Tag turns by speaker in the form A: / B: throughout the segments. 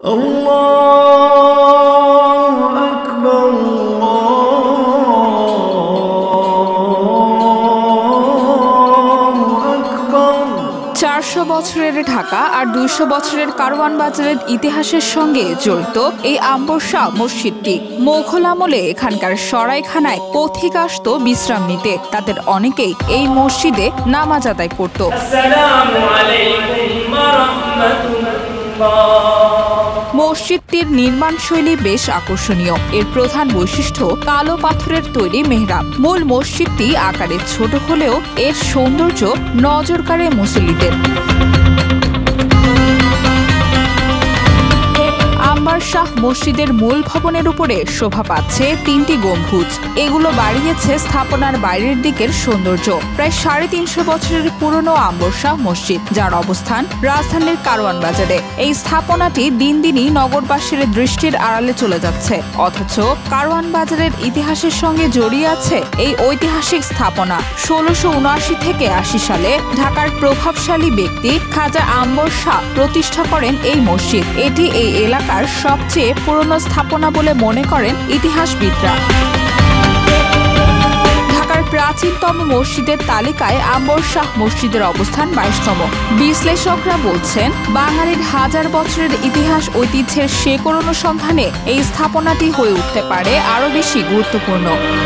A: আল্লাহু আকবার,
B: 400 বছরের ঢাকা আর 200 বছরের কারওয়ান বাজারের ইতিহাসের সঙ্গে জড়িত এই আম্বর শাহ মসজিদটি মোগল আমলে এখানকার সরাইখানায় পথিক আসত বিশ্রাম নিতে। তাদের অনেকেই এই মসজিদে নামাজ আদায় করত। মসজিদটির নির্মাণ শৈলী বেশ আকর্ষণীয়। এর প্রধান বৈশিষ্ট্য কালো পাথরের তৈরি মেহরাব। মূল মসজিদটি আকারে ছোট হলেও এর সৌন্দর্য নজর কাড়ে মুসল্লিদের। আম্বর শাহ মসজিদের মূল ভবনের উপরে শোভা পাচ্ছে 3টি গম্বুজ। এগুলো বাড়িয়েছে স্থাপনার বাইরের দিকের সৌন্দর্য। প্রায় 350 বছরের পুরনো আম্বর শাহ মসজিদ, যার অবস্থান রাজধানীর কারওয়ান বাজারে। এই স্থাপনাটি দিন দিনই নগরবাসীর দৃষ্টির আড়ালে চলে যাচ্ছে, অথচ কারওয়ান বাজারের ইতিহাসের সঙ্গে জড়িয়ে আছে এই ঐতিহাসিক স্থাপনা। 1679 থেকে 80 সালে ঢাকার প্রভাবশালী ব্যক্তি খাজা আম্বর শাহ প্রতিষ্ঠা করেন এই মসজিদ। এটি এই এলাকার সবচেয়ে পুরনো স্থাপনা বলে মনে করেন ইতিহাসবিদরা। ঢাকার প্রাচীনতম মসজিদের তালিকায় আম্বর শাহ মসজিদের অবস্থান 22তম। বিশ্লেষকরা বলছেন, বাঙালির হাজার বছরের ইতিহাস ঐতিহ্যের শেকড় অনুসন্ধানে এই স্থাপনাটি হয়ে উঠতে পারে আরও বেশি গুরুত্বপূর্ণ।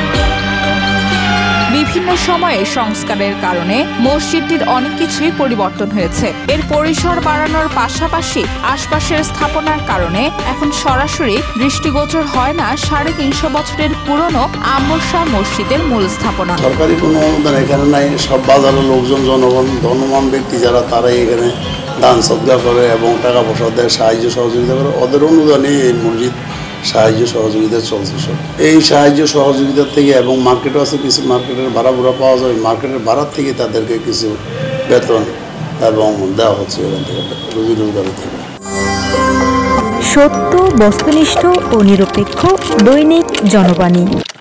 B: বিভিন্ন সময়ে সংস্কারের কারণে মসজিদটির অনেক কিছুই পরিবর্তন হয়েছে। এর পরিসর বাড়ানোর পাশাপাশি আশপাশের স্থাপনার কারণে এখন সরাসরি দৃষ্টিগোচর হয় না 350 বছরের পুরনো আম্বর শাহ মসজিদের মূল স্থাপনা।
C: সরকারি কোনো অনুদান এখানে নাই। সব বাজারের লোকজন, জনগণ, ধনবান ব্যক্তি যারা, তারাই এখানে দান সদকা করে এবং টাকা পয়সা দেয়, সাহায্য সহযোগিতা করে। ওদের অনুদানে এই মসজিদ সাহায্য সহযোগিতা চলছে সব। এই সাহায্য সহযোগিতার থেকে এবং মার্কেটও আছে, কিছু মার্কেটের ভাড়া পাওয়া যায়। মার্কেটের ভাড়ার থেকে তাদেরকে কিছু বেতন এবং দেওয়া হচ্ছে এখান থেকে, রুজি রোজগারের থেকে।
D: সত্য, বস্তুনিষ্ঠ ও নিরপেক্ষ দৈনিক জনবাণী।